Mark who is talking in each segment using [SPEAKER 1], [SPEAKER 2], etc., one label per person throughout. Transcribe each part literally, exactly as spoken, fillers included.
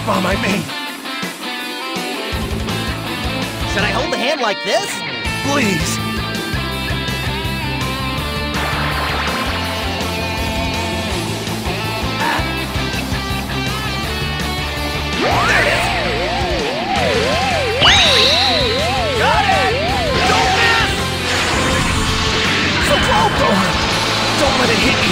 [SPEAKER 1] bomb, I mean.
[SPEAKER 2] Should I hold the hand like this?
[SPEAKER 1] Please.
[SPEAKER 2] There it is! Got it! Don't miss!
[SPEAKER 1] So close! Don't, don't let it hit you.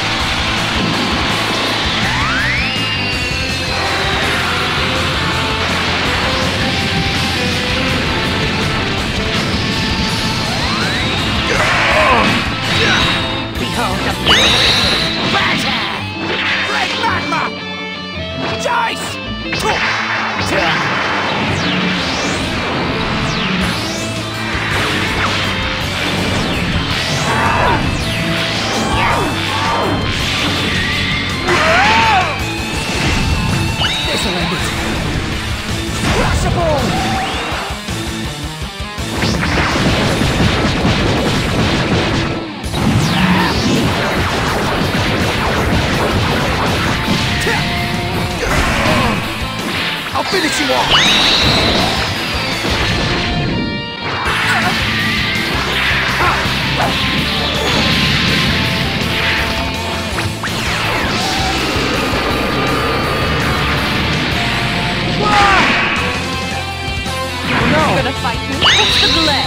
[SPEAKER 2] Behold the battle! Great magma! Dice! This'll end it. Crushable!
[SPEAKER 1] I'll finish you off!
[SPEAKER 3] You're gonna fight me? What's the delay?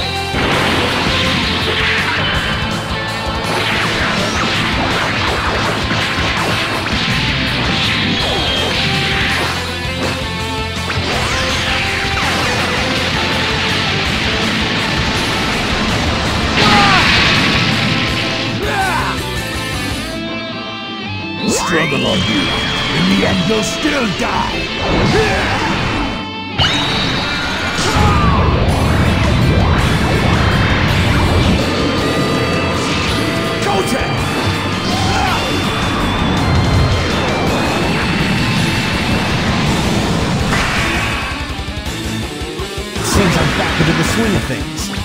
[SPEAKER 1] Struggle on you. In the end, you'll still die. Goten! Seems I'm back into the swing of things.